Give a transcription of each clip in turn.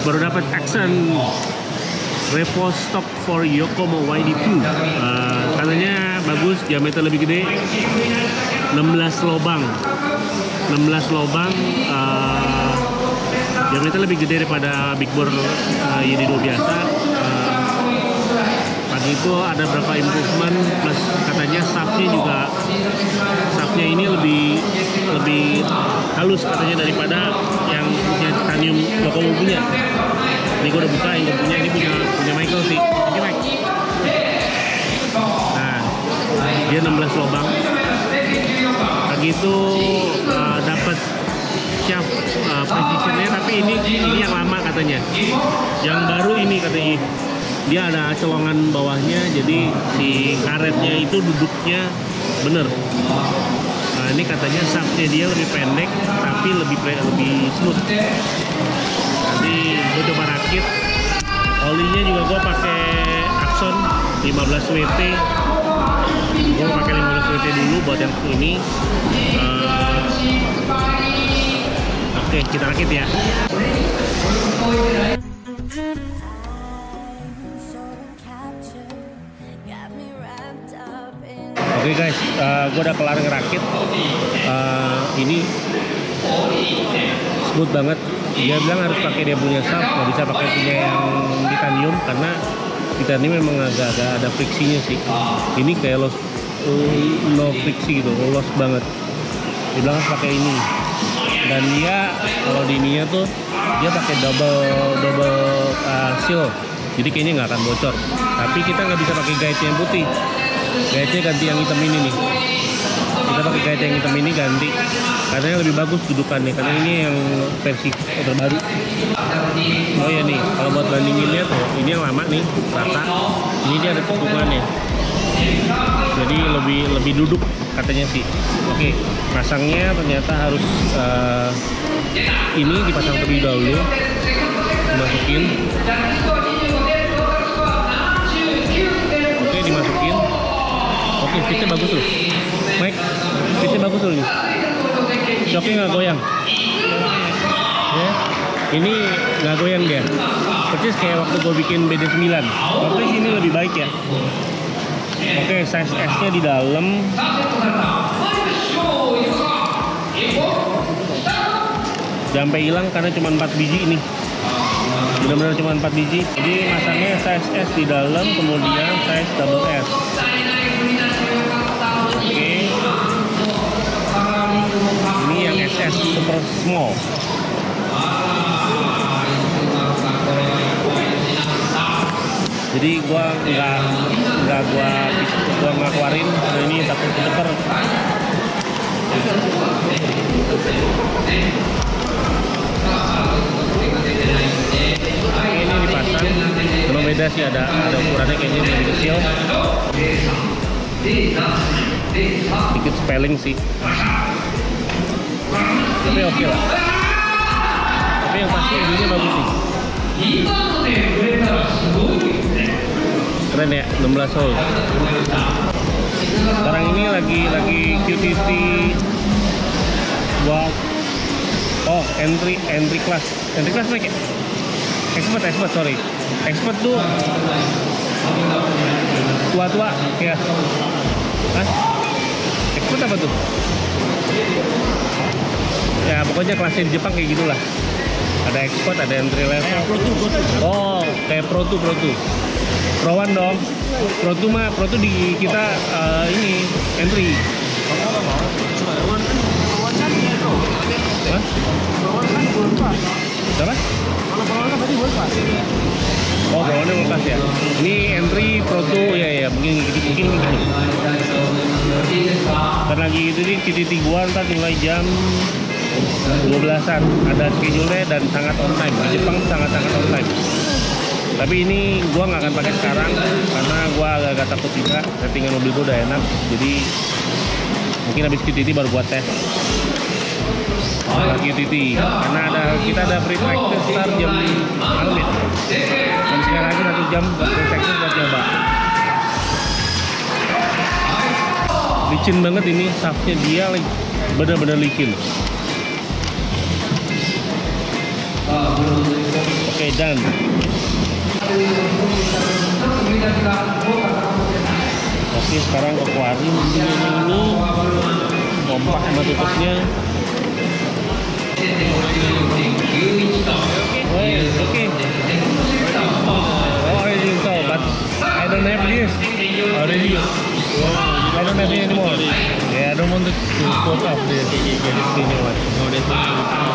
baru dapat Accent Revo stock for Yokomo YD2. Katanya bagus, diameter lebih gede, 16 lubang. 16 lubang, diameter lebih gede daripada big bore YD2 biasa. Pagi itu ada berapa improvement, plus katanya shaftnya ini lebih halus katanya daripada yang punya titanium Yokomo punya. Ini gue udah buka, yang gue punya ini punya Michael sih. Ini Mike. Nah, dia 16 lubang. Lagi itu dapat shaft precisionnya, tapi ini yang lama katanya. Yang baru ini katanya dia ada colongan bawahnya, jadi si karetnya itu duduknya bener. Nah, ini katanya shaftnya dia lebih pendek, tapi lebih smooth. Nanti gue coba rakit. Olinya juga gue pakai Axon 15 WT. Gue pakai 15 WT dulu buat yang ini. Oke, kita rakit ya. Oke guys, gue udah kelar ngerakit. Ini smooth banget. Dia bilang harus pakai dia punya shaft, nggak bisa pakai punya yang titanium karena titanium memang agak ada friksinya sih. Ini kayak no friksi gitu, loss banget. Dia bilang harus pakai ini. Dan dia kalau di ininya tuh dia pakai double seal, jadi kayaknya nggak akan bocor. Tapi kita nggak bisa pakai guide yang putih. Guide-nya ganti yang hitam ini nih. Kita pakai guide yang hitam ini ganti karena lebih bagus dudukannya, karena ini yang versi terbaru. Oh ya nih, kalau buat bandinginnya tuh ini yang lama nih, rata. Ini dia ada tekungannya, jadi lebih duduk katanya sih. Oke, pasangnya ternyata harus ini dipasang terlebih dahulu, dimasukin. Oke, dimasukin. Oke, fitnya bagus loh, Mike. Fitnya bagus loh ini. Shocknya nggak goyang. Ya, ini nggak goyang dia. Persis kayak waktu gue bikin BD9. Tapi ini lebih baik ya. Oke, size S-nya di dalam. Sampai hilang karena cuma 4 biji ini. Benar-benar cuma 4 biji. Jadi masangnya size S di dalam, kemudian size double S. Oke. Ini yang SS super small. Jadi gua nggak keluarin. Ini takut kedeper. Ini dipasang. Memang beda sih, ada ukurannya kayaknya lebih kecil. Dikit spelling sih. Tapi oke lah. Tapi yang pasti ininya bagus sih. Keren ya, 16 hole. Sekarang ini lagi QTT buat entry class Mike ya? Expert sorry. Expert tuh tua ya. Hah? Expert apa tuh? Ya pokoknya kelasnya di Jepang kayak gitulah. Ada expert, ada entry level. Oh, kayak Pro 2. Pro 1 dong. Pro 2 di kita ini entry. Hah? Siapa? Oh, Pro 1 lepas ya. Ini entry Pro 2 ya, mungkin gini. Ntar lagi itu di TTT gua ntar mulai jam 12-an ada schedule-nya dan sangat on time. Di Jepang sangat on time. Tapi ini gua nggak akan pakai sekarang karena gua agak takut juga. Settingan mobil gua udah enak, jadi mungkin habis QTT baru buat tes. QTT karena kita ada free practice start jam malam ya. Dan sekali lagi 1 jam buat free practice buat coba. Licin banget ini, shaftnya dia bener-bener licin. Oke, Oke, done. Oke, sekarang aku keluarin ini pompa sama tutupnya. Oke. Already installed, but I don't have this already. I don't have it anymore. Yeah, I don't want to put off this. Get this thing one. No, there's no.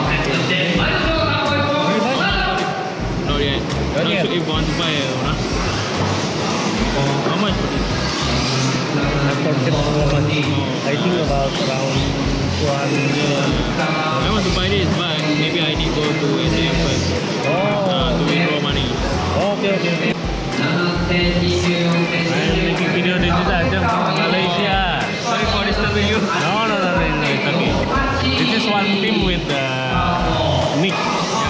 Not yet. Not sure if you want to buy it or not. How much for this? I forget how much. I think about around 200. I want to buy this, but maybe I need to go to ATM first. To withdraw money. Okay. I'm making video di sini aja Malaysia. Sorry for disturbing you. No, it's okay. This is one team with Nick.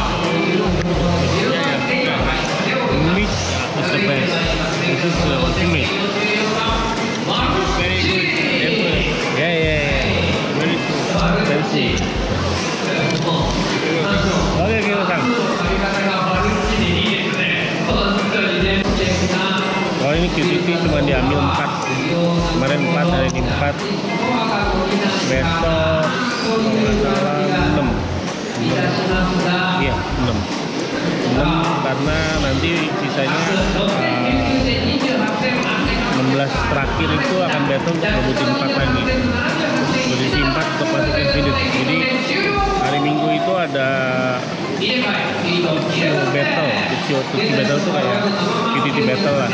Nick is the best. This is one teammate. Very good. Yeah. Very cool. Okay, Kang. Oh, ini QTT cuma diambil 4. Kemarin 4, hari ini 4. Besok kalau nggak salah 6. Iya, 6 karena nanti sisanya 16 terakhir itu akan battle untuk rebutin 4 lagi. Posisi 4 untuk masukin Philip. Jadi hari Minggu itu ada battle. Tuki battle itu kayak QTT battle lah.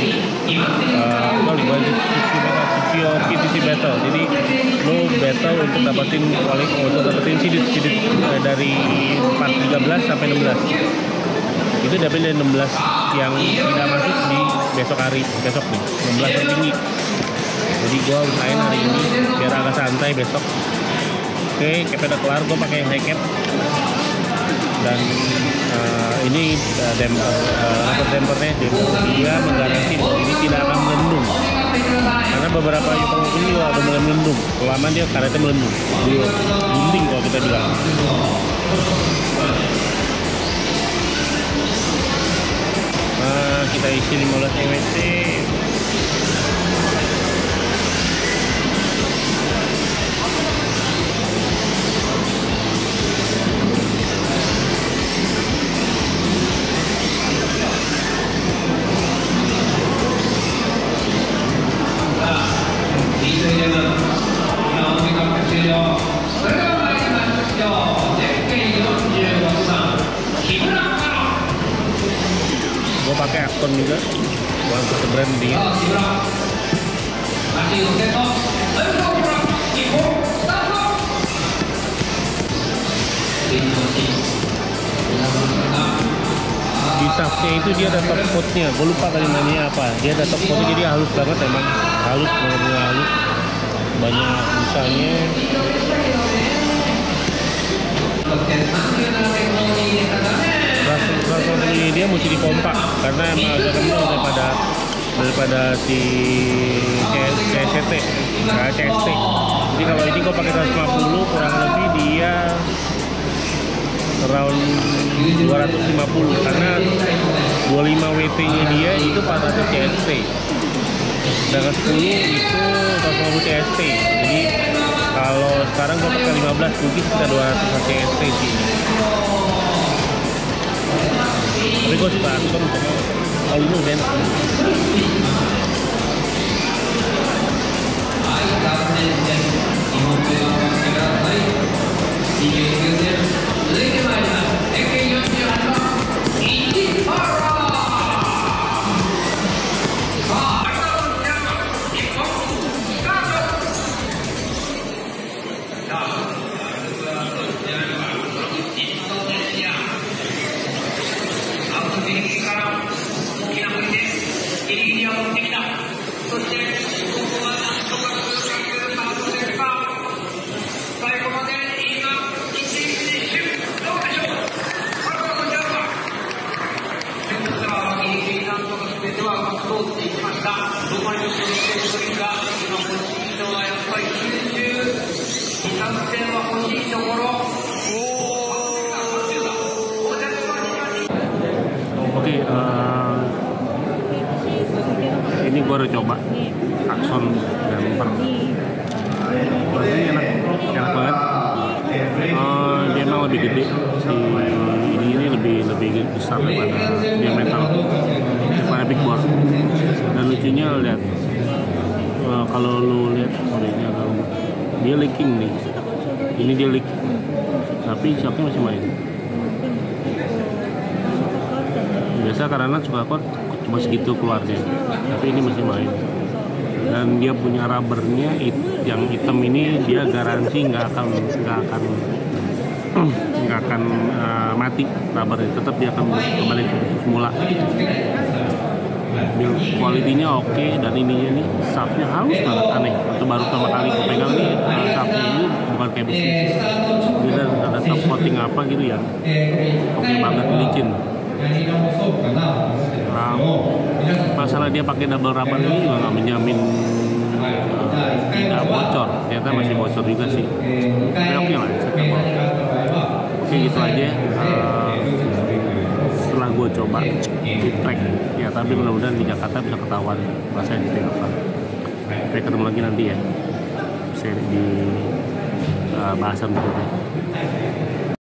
QTT battle. Jadi lo battle untuk dapetin sidit dari 413 sampai 16. Itu dapat dari 16 yang tidak masuk di besok nih 16 tertinggi. Jadi gua usahain hari ini biar agak santai besok. Oke, cap udah kelar, gua pakai high cap dan ini dampernya dia menggaransi ini tidak akan melendung karena beberapa Yukon ini juga ada mulai melendung. Lama dia karetnya melendung, gunding kalau kita bilang. Kita isi 15 EWC. Gue pakai Acton juga, bukan satu brand dia. Di shaftnya itu dia ada top coatnya, gue lupa kalimatnya apa. Dia ada top coatnya jadi halus banget emang, halus bener-bener halus. Banyak misalnya. Rasanya dia mesti dipompa karena emang agak kental daripada si CST. Jadi kalau ini kok pakai 150 kurang lebih dia around 250 karena 25 WT nya dia itu 400 CST. Sedangkan 10 itu 150 CST. Jadi kalau sekarang gua pakai 15 mungkin sekitar 200 CST sih. Tapi gue suka Acton karena kalau ini udah enak. Ini gue udah coba Axon damper. Ini enak banget. Dia emang lebih gede si ini lebih besar daripada diameter daripada big bore. Dan lucunya lihat kalau lu lihat sorenya kalau dia leaking nih, ini dia leak tapi shocknya masih main. Biasa karena suka kok cuma segitu keluarnya, tapi ini masih main. Dan dia punya rubbernya yang hitam ini, dia garansi nggak akan mati rubbernya, tetap dia akan kembali ke semula. Build quality-nya oke, dan ininya nih shaftnya halus banget, aneh. Itu baru pertama kali aku pegang nih, shaftnya ini bukan kayak besi, dia ada top coating apa gitu ya, oke banget, licin. Masalah dia pakai double rubber ini juga nggak menjamin tidak bocor, ternyata masih bocor juga sih. Tapi oke lah, oke gitu aja. Setelah gue coba di track ya, tapi mudah-mudahan di Jakarta bisa ketahuan rasanya seperti apa. Kita ketemu lagi nanti ya, di bahasan berikutnya.